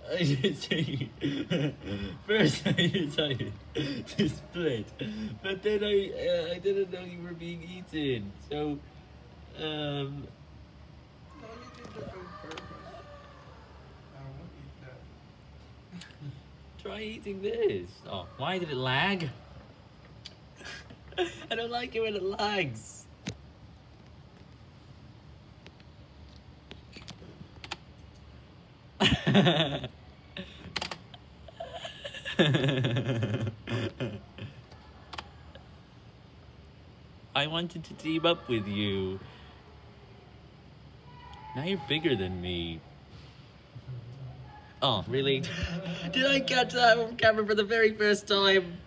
I decided, first I decided to split, but then I didn't know you were being eaten, so, No, you did that on purpose. I won't eat that. try eating this. Oh, why did it lag? I don't like it when it lags. I wanted to team up with you. Now you're bigger than me. Oh, really? Did I catch that on camera for the very first time?